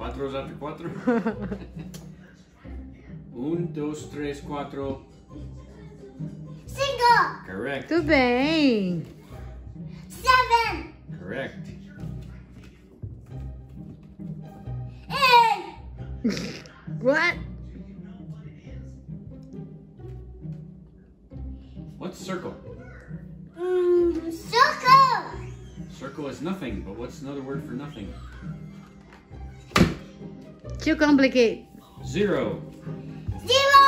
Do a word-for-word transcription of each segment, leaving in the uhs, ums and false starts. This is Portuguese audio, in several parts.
Quatro usate quatro. Um, dois, três, quatro. Cinco. Correct. Tudo bem. Seven. Correct. Eight. What? What's circle? Mm, circle. Circle is nothing, but what's another word for nothing? Too complicated. Zero. Zero.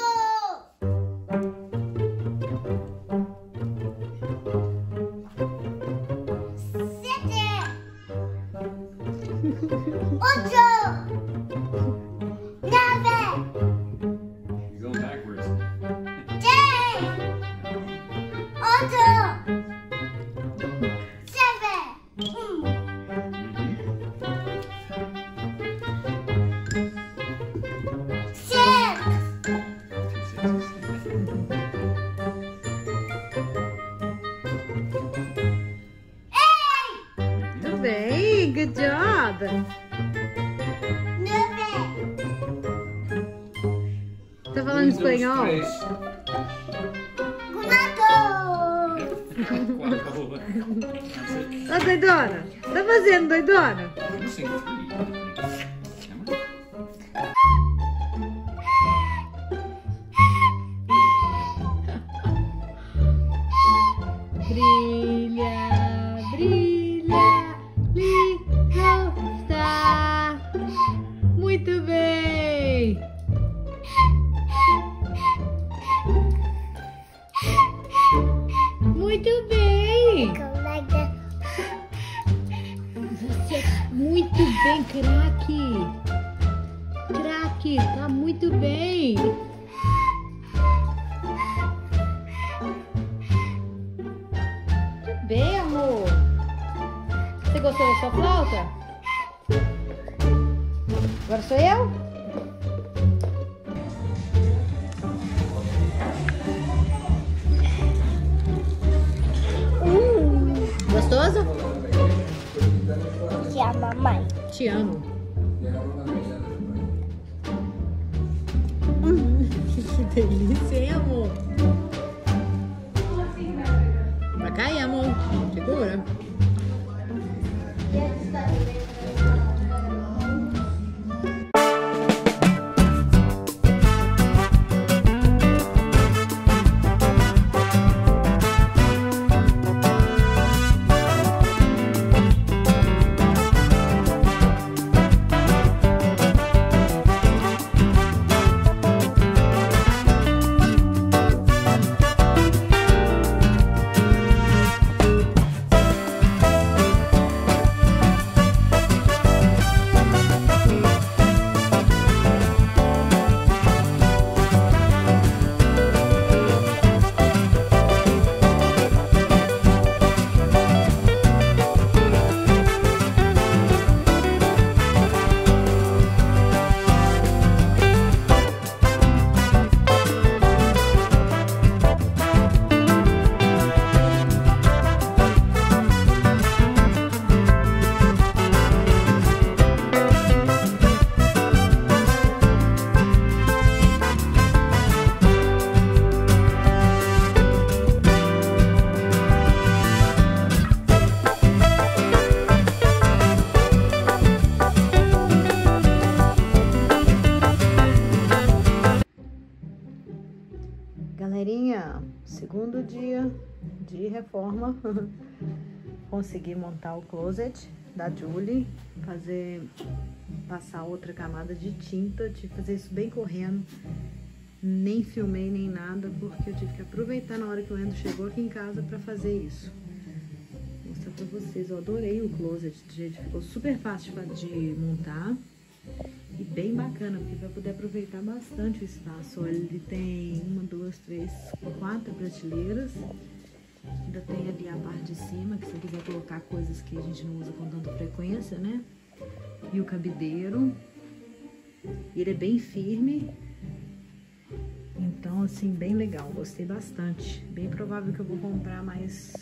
Siete. Ocho. Nove. You're going backwards. Ten. Ocho. Seven. Six. Two sixes. Eight. Tudo bem. Good job. Nove. Tá falando Um, dois, espanhol? três. Quatro. Quatro. That's it. Tá doidona? Tá fazendo doidona? You're missing three. Come on. Brilha, brilha, liga, está. Muito bem. Muito bem. Colega. Você é muito bem, craque. Craque, tá muito bem. Muito bem, amor. Você gostou da sua flauta? Agora sou eu? Gostoso? Que a mamãe. Te amo. Que delícia, hein, amor? Vai cair, amor. Segura. Galerinha, segundo dia de reforma, consegui montar o closet da Julie, fazer, passar outra camada de tinta, tive que fazer isso bem correndo, nem filmei nem nada, porque eu tive que aproveitar na hora que o Endo chegou aqui em casa pra fazer isso. Vou mostrar pra vocês, eu adorei o closet, gente, ficou super fácil de montar. E bem bacana, porque vai poder aproveitar bastante o espaço. Olha, ele tem uma, duas, três, quatro prateleiras. Ainda tem ali a parte de cima, que se você quiser colocar coisas que a gente não usa com tanta frequência, né? E o cabideiro. Ele é bem firme. Então, assim, bem legal. Gostei bastante. Bem provável que eu vou comprar mais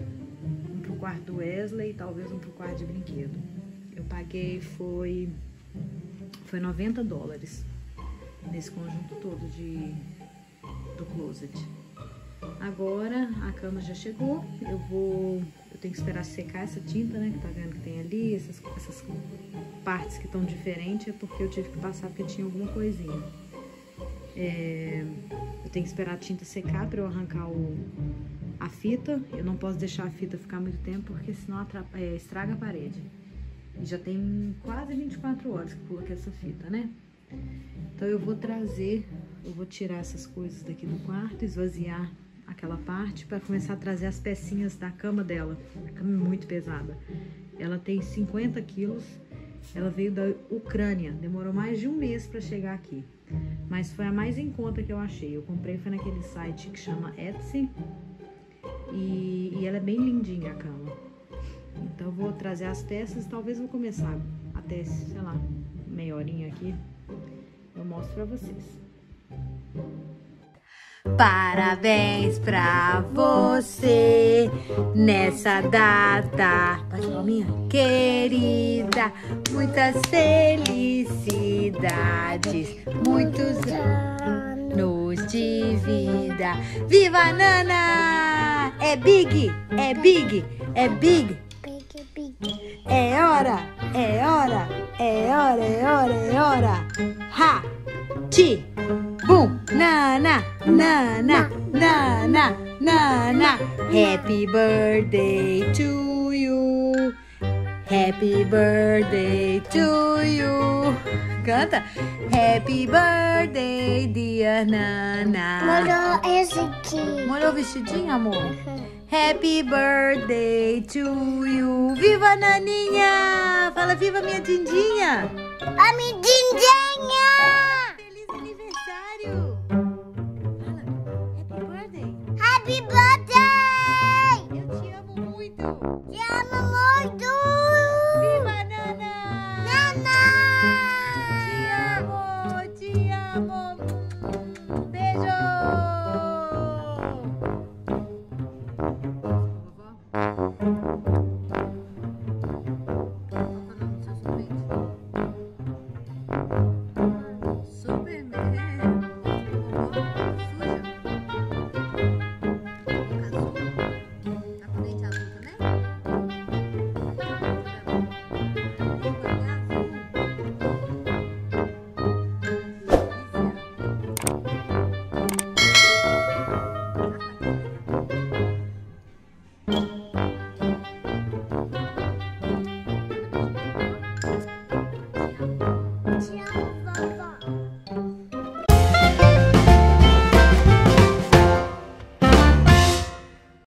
um pro quarto do Wesley e talvez um pro quarto de brinquedo. Eu paguei, foi Foi noventa dólares nesse conjunto todo de, do closet. Agora a cama já chegou, eu vou, eu tenho que esperar secar essa tinta, né, que tá vendo que tem ali, essas, essas partes que estão diferentes, é porque eu tive que passar porque tinha alguma coisinha. É, eu tenho que esperar a tinta secar para eu arrancar o, a fita. Eu não posso deixar a fita ficar muito tempo, porque senão atrapa, é, estraga a parede. E já tem quase vinte e quatro horas que eu coloquei essa fita, né? Então eu vou trazer, eu vou tirar essas coisas daqui do quarto, esvaziar aquela parte para começar a trazer as pecinhas da cama dela. A cama é muito pesada. Ela tem cinquenta quilos, ela veio da Ucrânia, demorou mais de um mês para chegar aqui. Mas foi a mais em conta que eu achei. Eu comprei foi naquele site que chama Etsy e, e ela é bem lindinha a cama. Então eu vou trazer as peças, talvez eu vou começar até, sei lá, meia horinha aqui. Eu mostro pra vocês. Parabéns pra você nessa data, palminha, querida, muitas felicidades, muitos anos de vida. Viva a Nana! É big, é big, é big. Big, big. É hora, é hora, é hora, é hora, é hora. Ha! Ti! Bum! Nana! Nana! Nana! Nana! Happy birthday to you! Happy birthday to you! Canta! Happy birthday, dear Nana! Molhou esse aqui. Molhou o vestidinho, amor? Happy birthday to you! Viva, Naninha! Fala, viva minha Dindinha! A minha dindinha!